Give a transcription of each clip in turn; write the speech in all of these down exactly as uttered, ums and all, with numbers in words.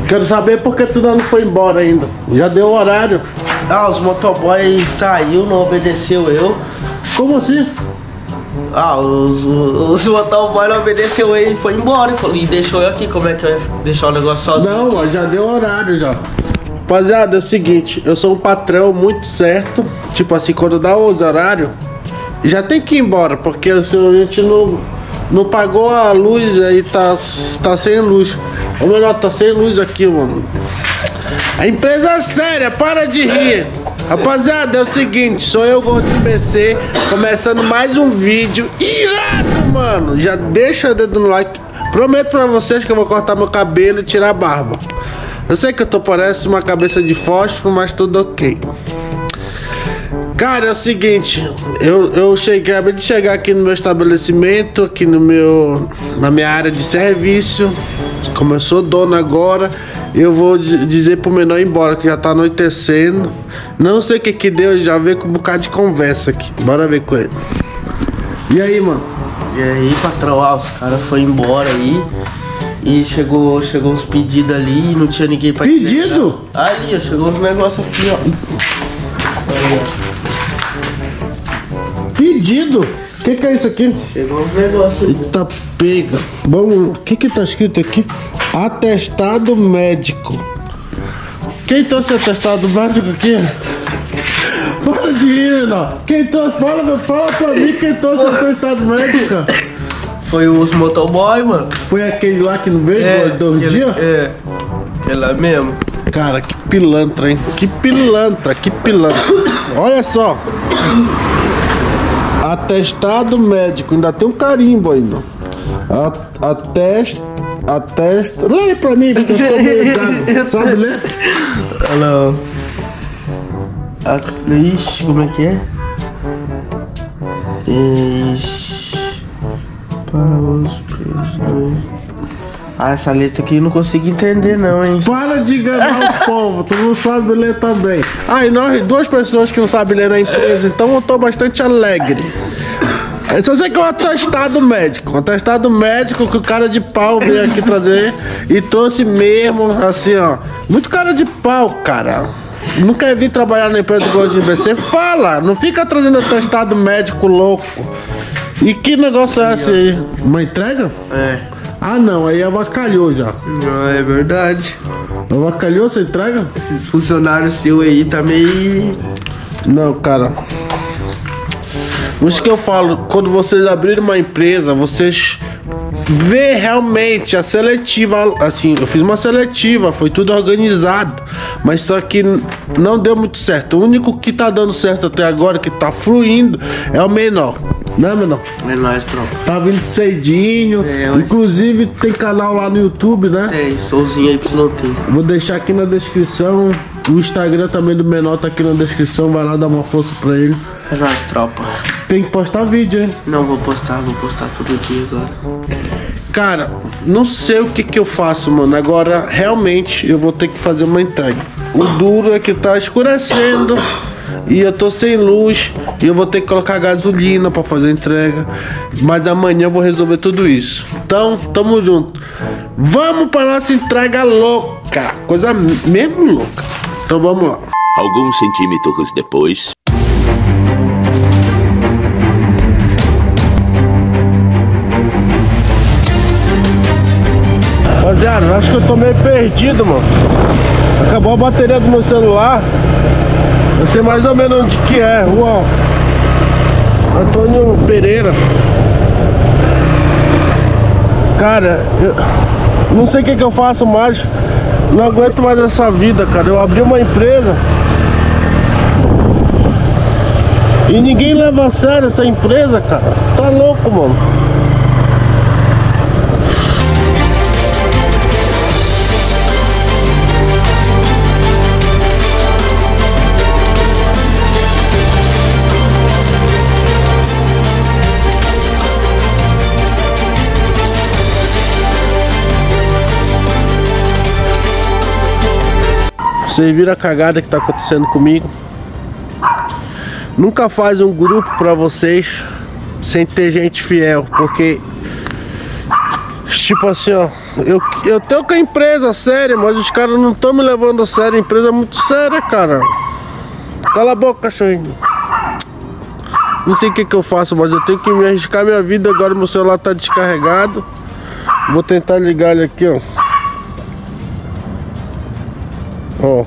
Quero saber por que tu não foi embora ainda. Já deu o horário. Ah, os motoboys saiu, não obedeceu eu. Como assim? Ah, os, os, os motoboys não obedeceu ele e foi embora. E deixou eu aqui. Como é que eu ia deixar o negócio sozinho? Não, mas já deu o horário já. Rapaziada, é o seguinte, eu sou um patrão muito certo. Tipo assim, quando dá os horários, já tem que ir embora, porque assim, a gente não, não pagou a luz, aí tá, tá sem luz. Ô menor, tá sem luz aqui, mano. A empresa é séria, para de rir. Rapaziada, é o seguinte, sou eu, Gordinho B C, começando mais um vídeo irado, mano. Já deixa o dedo no like. Prometo pra vocês que eu vou cortar meu cabelo e tirar a barba. Eu sei que eu tô parecendo uma cabeça de fósforo, mas tudo ok. Cara, é o seguinte, eu, eu cheguei, acabei de chegar aqui no meu estabelecimento, aqui no meu, na minha área de serviço. Como eu sou dono agora, eu vou dizer pro menor ir embora, que já tá anoitecendo. Não sei o que que deu, já veio com um bocado de conversa aqui. Bora ver com ele. E aí, mano? E aí, patrão, ah, os caras foram embora aí. E chegou, chegou uns pedidos ali e não tinha ninguém pra Pedido? entregar. Ali, ó, chegou uns negócios aqui, ó. Aí, ó. Pedido? O que que é isso aqui? Chegou uns negócios aqui. Eita pega. Vamos, o que que tá escrito aqui? Atestado médico. Quem trouxe atestado médico aqui? Fala de rir, menor. Quem trouxe? Fala, fala pra mim quem trouxe atestado médico, cara. Foi os motoboy, mano. Foi aquele lá que não veio é, dois aquele, dias? É, aquele lá mesmo. Cara, que pilantra, hein? Que pilantra, que pilantra. Olha só. Atestado médico, ainda tem um carimbo ainda. Atesta, atesta. Lê pra mim, porque eu tô meio gago. Sabe ler? Olha lá. Ixi, como é que é? Ixi. Para os presos. Ah, essa letra aqui eu não consigo entender não, hein? Para de enganar o povo, tu não sabe ler também. Ah, e nós, duas pessoas que não sabem ler na empresa, então eu tô bastante alegre. Eu só sei que é um atestado médico. Um atestado médico que o cara de pau veio aqui trazer e trouxe mesmo, assim, ó. Muito cara de pau, cara. Não quer vir trabalhar na empresa do Gordinho B C? Fala! Não fica trazendo atestado médico louco. E que negócio é esse aí? Uma entrega? É. Ah não, aí avacalhou já. Não, é verdade. Avacalhou essa entrega? Esses funcionários seus aí tá meio... Não, cara. Por isso que eu falo, quando vocês abrirem uma empresa, vocês vê realmente a seletiva. Assim, eu fiz uma seletiva, foi tudo organizado. Mas só que não deu muito certo. O único que tá dando certo até agora, que tá fluindo, é o menor. Né, menor? É nóis, tropa. Tá vindo cedinho. É, inclusive tem canal lá no YouTube, né? Tem, Souzinho aí pra não ter. Vou deixar aqui na descrição. O Instagram também do menor tá aqui na descrição. Vai lá dar uma força pra ele. É nóis, tropa. Tem que postar vídeo, hein? Não, vou postar, vou postar todo dia agora. Cara, não sei o que que eu faço, mano. Agora, realmente, eu vou ter que fazer uma entrega. O duro é que tá escurecendo e eu tô sem luz e eu vou ter que colocar gasolina pra fazer a entrega. Mas amanhã eu vou resolver tudo isso. Então, tamo junto. Vamos pra nossa entrega louca. Coisa mesmo louca. Então vamos lá. Alguns centímetros depois. Rapaziada, acho que eu tô meio perdido, mano. Acabou a bateria do meu celular. Eu sei mais ou menos onde que é. Rua Antônio Pereira. Cara, eu não sei o que que eu faço mais. Não aguento mais essa vida, cara. Eu abri uma empresa e ninguém leva a sério essa empresa, cara. Tá louco, mano. Vocês viram a cagada que tá acontecendo comigo? Nunca faz um grupo pra vocês sem ter gente fiel, porque Tipo assim, ó, eu, eu tenho com a empresa séria, mas os caras não estão me levando a sério. A empresa é muito séria, cara. Cala a boca, cachorrinho. Não sei o que que eu faço, mas eu tenho que me arriscar minha vida. Agora meu celular tá descarregado. Vou tentar ligar ele aqui, ó. Ó.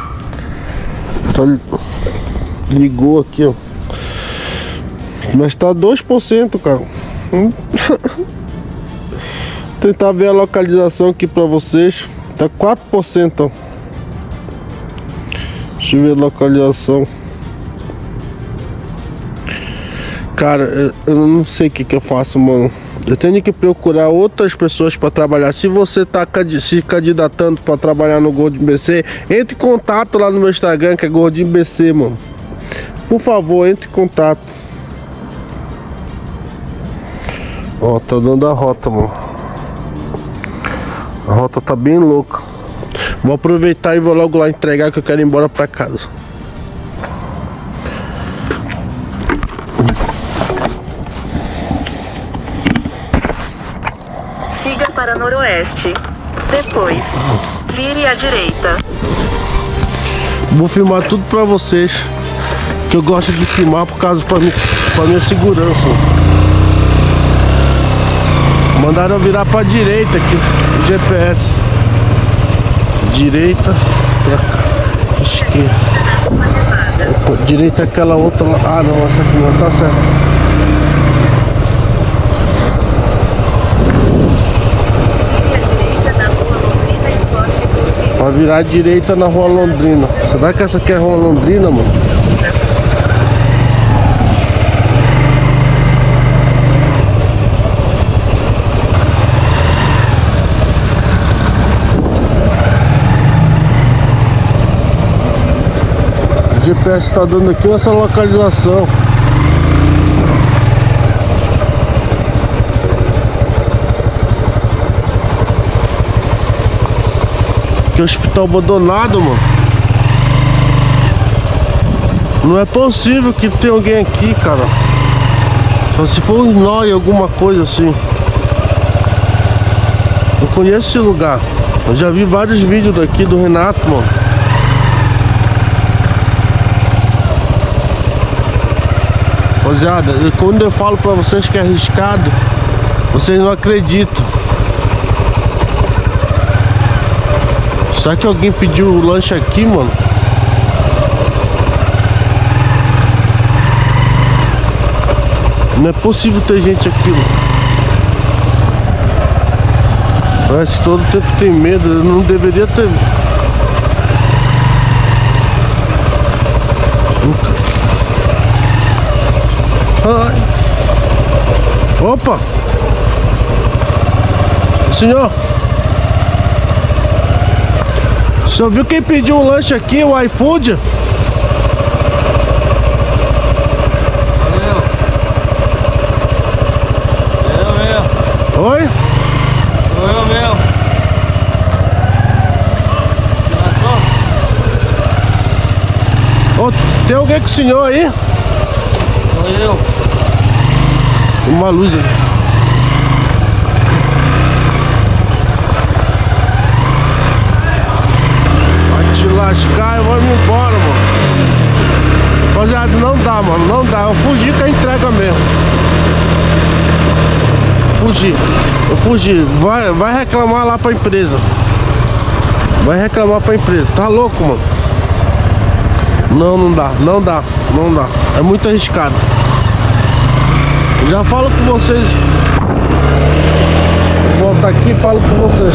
Tá, ligou aqui, ó. Mas tá dois por cento, cara. Hum. Tentar ver a localização aqui pra vocês. Tá quatro por cento, ó. Deixa eu ver a localização. Cara, eu, eu não sei o que que eu faço, mano. Eu tenho que procurar outras pessoas para trabalhar. Se você tá se candidatando para trabalhar no Gordinho B C, entre em contato lá no meu Instagram, que é Gordinho B C, mano. Por favor, entre em contato. Ó, tá dando a rota, mano. A rota tá bem louca. Vou aproveitar e vou logo lá entregar, que eu quero ir embora pra casa. Siga para noroeste. Depois, vire à direita. Vou filmar tudo pra vocês, que eu gosto de filmar por causa pra, mim, pra minha segurança. Mandaram eu virar pra direita aqui, G P S. Direita pra cá, esquerda. Opa, direita é aquela outra lá. Ah não, essa aqui não tá certo. Pra virar à direita na Rua Londrina. Será que essa aqui é a Rua Londrina, mano? O G P S está dando aqui nessa localização. Que hospital abandonado, mano. Não é possível que tenha alguém aqui, cara. Só se for um nóia, alguma coisa assim. Eu conheço esse lugar. Eu já vi vários vídeos daqui do Renato, mano. Rapaziada, quando eu falo pra vocês que é arriscado, vocês não acreditam. Será que alguém pediu o lanche aqui, mano? Não é possível ter gente aqui, mano. Parece que todo tempo tem medo. Eu não deveria ter. Ai. Opa! Senhor! O senhor viu quem pediu um lanche aqui, o iFood? Eu. Eu mesmo. Oi? Sou eu mesmo. Ô, tem alguém com o senhor aí? Sou eu. Uma luz aí. Vai te lascar, eu vou me embora, mano. Rapaziada, não dá, mano, não dá. Eu fugi com a entrega mesmo. Fugi. Eu fugi. Vai, vai reclamar lá pra empresa. Vai reclamar pra empresa. Tá louco, mano? Não, não dá, não dá, não dá. É muito arriscado. Já falo com vocês. Vou voltar aqui e falo com vocês.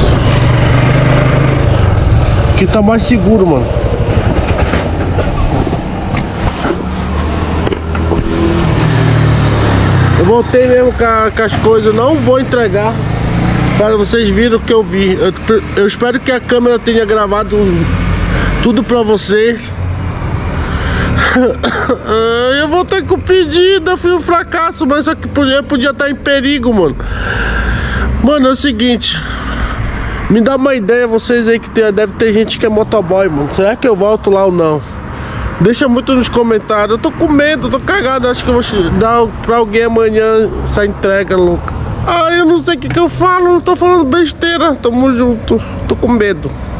Aqui tá mais seguro, mano. Eu voltei mesmo com, a, com as coisas. Não vou entregar. Para vocês viram o que eu vi. Eu, eu espero que a câmera tenha gravado tudo pra vocês. Eu voltei com o pedido, eu fui um fracasso, mas só que podia, podia estar em perigo, mano. Mano, é o seguinte. Me dá uma ideia, vocês aí que tem, deve ter gente que é motoboy, mano. Será que eu volto lá ou não? Deixa muito nos comentários. Eu tô com medo, tô cagado. Acho que eu vou dar pra alguém amanhã essa entrega louca. Ah, eu não sei o que que eu falo, não tô falando besteira. Tamo junto, tô com medo.